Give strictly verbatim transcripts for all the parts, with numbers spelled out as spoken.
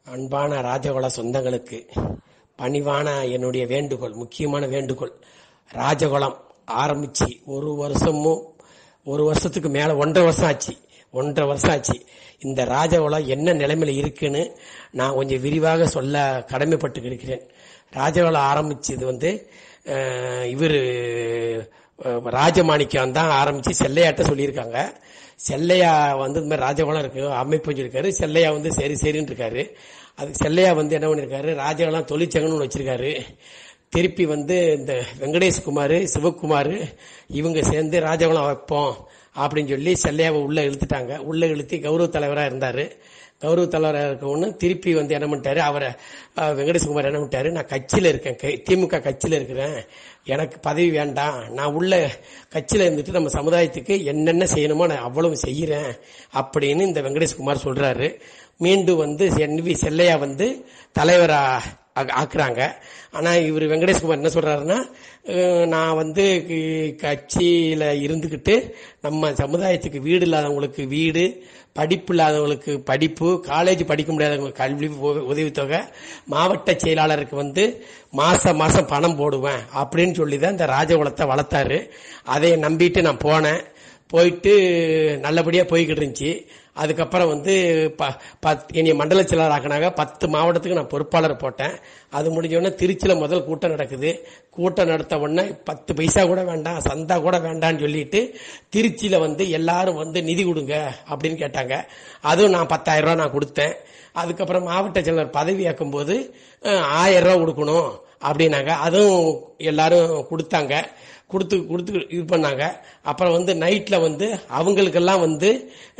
அன்பான ராஜகுல சொந்தங்களுக்கு பணிவான என்னுடைய வேண்டுகோள், முக்கியமான வேண்டுகோள். ராஜகுலம் ஆரம்பிச்சு ஒரு வருஷமும் ஒரு வருஷத்துக்கு மேல ஒன்றரை வருஷம் ஆச்சு ஒன்றரை வருஷம் ஆச்சு இந்த ராஜகுலம் என்ன நிலைமையில இருக்குன்னு நான் கொஞ்சம் விரிவாக சொல்ல கடமைப்பட்டு இருக்கிறேன். ராஜகுலம் ஆரம்பிச்சது வந்து இவர் ராஜமாணிக்கம் தான் ஆரம்பிச்சு செல்லையாட்ட சொல்லியிருக்காங்க. செல்லையா வந்து இந்த மாதிரி ராஜகுலம் இருக்கு அமைப்பு வச்சிருக்காரு. செல்லையா வந்து சரி சரின்னு இருக்காரு. அதுக்கு செல்லையா வந்து என்ன பண்ணிருக்காரு, ராஜகுலம் தொழிற்சங்கம்னு வச்சிருக்காரு. திருப்பி வந்து இந்த வெங்கடேஷ்குமார் சிவகுமார் இவங்க சேர்ந்து ராஜகுலம் வைப்போம் அப்படின்னு சொல்லி செல்லையாவை உள்ள இழுத்துட்டாங்க. உள்ள இழுத்தி கௌரவ தலைவராக இருந்தாரு. கௌரவ தலைவராக இருக்கவொன்னு திருப்பி வந்து என்ன பண்ணிட்டாரு, அவரை வெங்கடேஷ்குமார் என்ன பண்ணிட்டாரு, நான் கட்சியில இருக்கேன், திமுக கட்சியில இருக்கிறேன், எனக்கு பதவி வேண்டாம், நான் உள்ள கட்சியில இருந்துட்டு நம்ம சமுதாயத்துக்கு என்னென்ன செய்யணுமோ நான் அவ்வளவு செய்யறேன் அப்படின்னு இந்த வெங்கடேஷ்குமார் சொல்றாரு. மீண்டும் வந்து என் வி செல்லையா வந்து தலைவரா ஆக்குறாங்க. ஆனா இவர் வெங்கடேஷ்குமார் என்ன சொல்றாருன்னா, நான் வந்து கட்சியில இருந்துகிட்டு நம்ம சமுதாயத்துக்கு வீடு இல்லாதவங்களுக்கு வீடு, படிப்பு இல்லாதவங்களுக்கு படிப்பு, காலேஜ் படிக்க முடியாதவங்களுக்கு கல்வி உதவித்தொகை, மாவட்ட செயலாளருக்கு வந்து மாசம் மாசம் பணம் போடுவேன் அப்படின்னு சொல்லிதான் இந்த ராஜகுலத்தை வளர்த்தாரு. அதை நம்பிட்டு நான் போனேன். போயிட்டு நல்லபடியா போய்கிட்டு இருந்துச்சு. அதுக்கப்புறம் வந்து என்னைய மண்டல செயலாளர் ஆக்கினாங்க. பத்து மாவட்டத்துக்கு நான் பொறுப்பாளர் போட்டேன். அது முடிஞ்ச உடனே திருச்சியில முதல் கூட்டம் நடக்குது. கூட்டம் நடத்த உடனே பத்து பைசா கூட வேண்டாம், சந்தா கூட வேண்டாம்னு சொல்லிட்டு திருச்சியில வந்து எல்லாரும் வந்து நிதி கொடுங்க அப்படின்னு கேட்டாங்க. அதுவும் நான் பத்தாயிரம் ரூபாய் நான் கொடுத்தேன். அதுக்கப்புறம் மாவட்ட செயலர் பதவி ஏற்கும் போது ஆயிரம் ரூபாய் கொடுக்கணும் அப்படின்னாங்க. அதுவும் எல்லாரும் கொடுத்தாங்க. கொடுத்து கொடுத்து இது பண்ணாங்க. அப்புறம் வந்து நைட்ல வந்து அவங்களுக்கெல்லாம் வந்து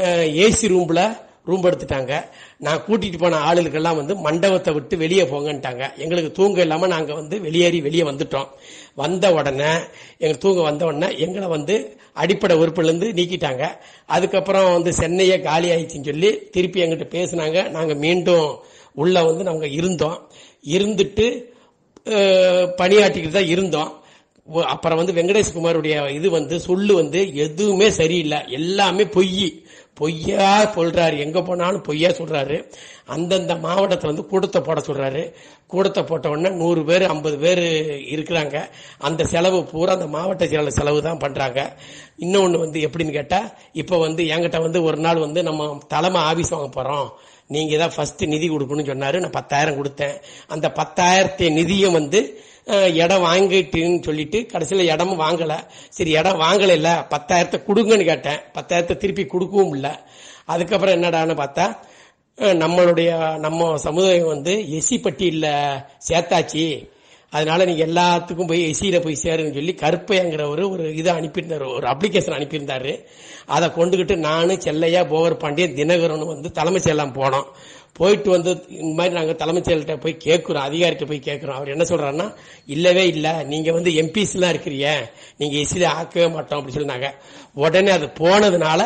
ஏசி ரூம்ல ரூம் எடுத்துட்டாங்க. நான் கூட்டிட்டு போன ஆளுகளுக்கெல்லாம் வந்து மண்டபத்தை விட்டு வெளியே போங்கன்ட்டாங்க. எங்களுக்கு தூங்க இல்லாம நாங்க வந்து வெளியேறி வெளியே வந்துட்டோம். வந்த உடனே எங்க தூங்க வந்த உடனே எங்களை வந்து அடிப்படை உறுப்புல இருந்து நீக்கிட்டாங்க. அதுக்கப்புறம் வந்து சென்னையே காலி ஆயிடுச்சுன்னு சொல்லி திருப்பி எங்கிட்ட பேசினாங்க. நாங்க மீண்டும் உள்ள வந்து நாங்க இருந்தோம். இருந்துட்டு பணியாற்றிக்கிட்டு தான் இருந்தோம். அப்புறம் வந்து வெங்கடேஷ்குமாருடைய இது வந்து சொல்லு வந்து எதுவுமே சரியில்லை, எல்லாமே பொய் பொய்யா சொல்றாரு. எங்க போனாலும் பொய்யா சொல்றாரு. அந்தந்த மாவட்டத்தில் வந்து கூட்டத்தை போட சொல்றாரு. கூட்டத்தை போட்ட உடனே நூறு பேர் ஐம்பது பேர் இருக்கிறாங்க. அந்த செலவு பூரா அந்த மாவட்ட செயலாளர் செலவு தான் பண்றாங்க. இன்னொன்னு வந்து எப்படின்னு கேட்டா, இப்ப வந்து என்கிட்ட வந்து ஒரு நாள் வந்து நம்ம தலைமை ஆபீஸ் வாங்க போறோம், நீங்க தான் ஃபர்ஸ்ட் நிதி கொடுக்கணும்னு சொன்னாரு. நான் பத்தாயிரம் கொடுத்தேன். அந்த பத்தாயிரத்தி நிதியும் வந்து இடம் வாங்கிட்டுன்னு சொல்லிட்டு கடைசியில இடமும் வாங்கல. சரி இடம் வாங்கல இல்ல, பத்தாயிரத்தை கொடுங்கன்னு கேட்டேன். பத்தாயிரத்தை திருப்பி கொடுக்கவும் இல்ல. அதுக்கப்புறம் என்னடான்னு பார்த்தா, நம்மளுடைய நம்ம சமுதாயம் வந்து எஸ்சி பட்டியல சேர்த்தாச்சு, அதனால நீங்க எல்லாத்துக்கும் போய் எஸ்சியில போய் சேருன்னு சொல்லி கருப்பையாங்கிறவரு ஒரு இதை அனுப்பியிருந்தாரு, ஒரு அப்ளிகேஷன் அனுப்பியிருந்தாரு. அதை கொண்டுகிட்டு நானு செல்லையா போகர் பாண்டியன் தினகரன் வந்து தலைமை செயலாம் போனோம். போயிட்டு வந்து இந்த மாதிரி நாங்க தலைமைச் செயல்கிட்ட போய் கேட்கிறோம், அதிகாரிகிட்ட போய் கேட்கிறோம். அவர் என்ன சொல்றாருன்னா, இல்லவே இல்ல, நீங்க வந்து எம்பிஸ் எல்லாம் இருக்கிறீங்க, நீங்க எஸ்சில ஆக்கவே மாட்டோம் அப்படி சொன்னாங்க. உடனே அது போனதுனால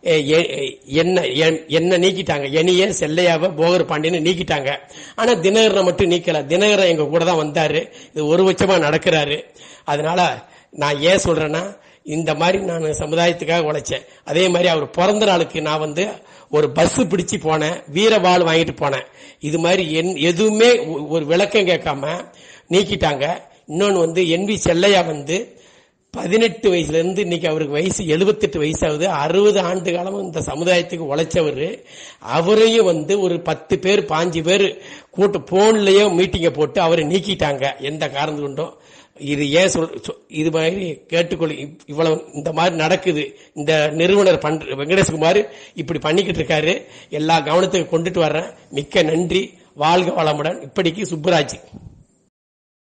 என்ன என்ன நீக்கிட்டாங்க, என்னைய செல்லையாவ போகர் பாண்டியன்னு நீக்கிட்டாங்க. ஆனா தினகரனை மட்டும் நீக்கல. தினகரன் எங்க கூட தான் வந்தாரு. இது ஒரு பட்சமா நடக்கிறாரு. அதனால நான் ஏன் சொல்றேன்னா, இந்த மாதிரி நான் சமுதாயத்துக்காக உழைச்சேன். அதே மாதிரி அவர் பிறந்த நாளுக்கு நான் வந்து ஒரு பஸ் பிடிச்சு போனேன், வீரவாள் வாங்கிட்டு போனேன். இது மாதிரி எதுவுமே ஒரு விளக்கம் கேட்காம நீக்கிட்டாங்க. இன்னொன்னு வந்து என் வி செல்லையா வந்து பதினெட்டு வயசுல இருந்து இன்னைக்கு அவருக்கு வயசு எழுபத்தி எட்டு வயசாகுது. அறுபது ஆண்டு காலம் இந்த சமுதாயத்துக்கு உழைச்சவரு. அவரையும் வந்து ஒரு பத்து பேர் பாஞ்சு பேர் கூட்டு போன்லயே மீட்டிங்க போட்டு அவரை நீக்கிட்டாங்க. எந்த காரணம் கொண்டும் இது ஏன் சொல் இது மாதிரி கேட்டுக்கொள். இவ்வளவு இந்த மாதிரி நடக்குது. இந்த நிறுவனர் பண்ற வெங்கடேஷ்குமார் இப்படி பண்ணிக்கிட்டு இருக்காரு. எல்லா கவனத்துக்கு கொண்டுட்டு வர்றேன். மிக்க நன்றி. வாழ்க வளமுடன். இப்படிக்கு சுப்புராஜ்.